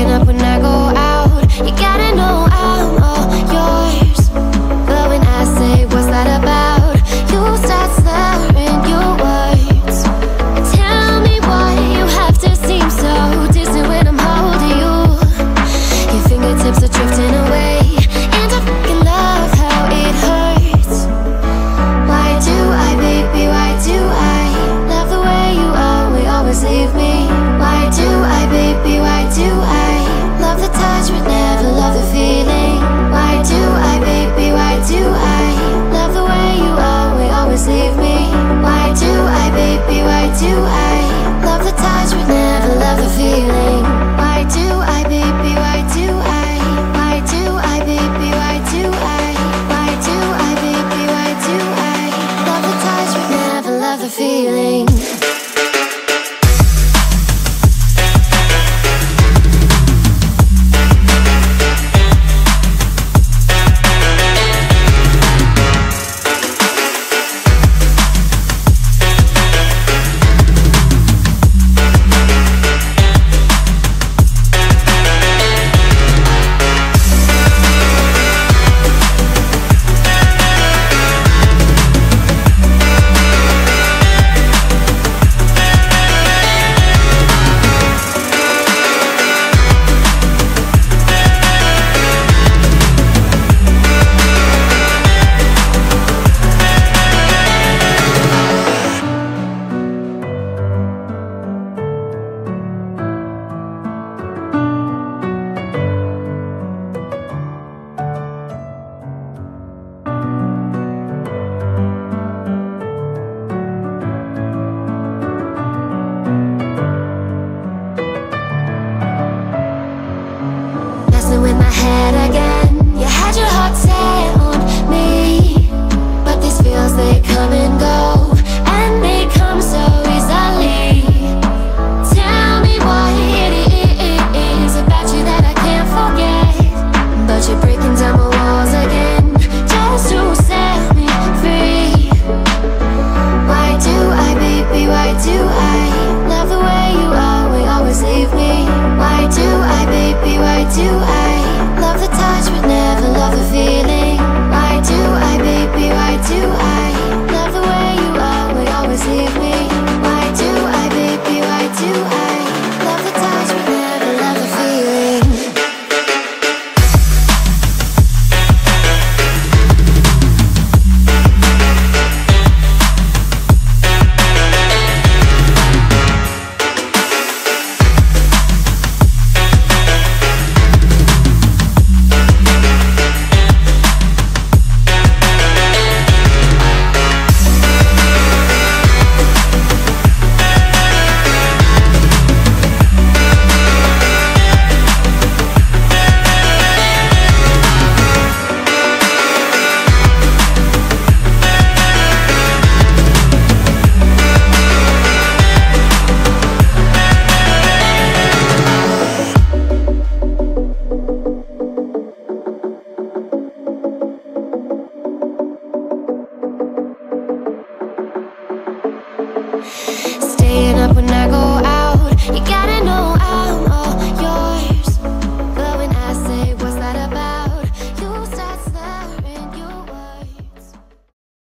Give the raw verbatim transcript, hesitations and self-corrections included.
waking up when I go out. You gotta know I'm all yours. But when I say what's that about, you start slurring your words. Tell me why you have to seem so distant when I'm holding you. Your fingertips are drifting away, and I fucking love how it hurts. Why do I, baby, why do I love the way you always, always leave me? Why do I, baby, why do I love the touch but never love the feeling? Why do I, baby, why do I love the way you always, always leave me? Why do I, baby, why do I love the touch but never love the feeling? Why do I, baby, why do I? Why do I, baby, why do I? Why do I, baby, why do I love the touch but never love the feeling?